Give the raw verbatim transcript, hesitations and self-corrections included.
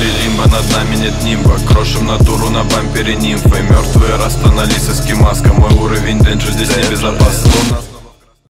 внутри лимба, над нами нет нимба. Крошим натуру на бампере нимфы. Мертвые расстонались эскимаска. Мой уровень денджи здесь небезопасен.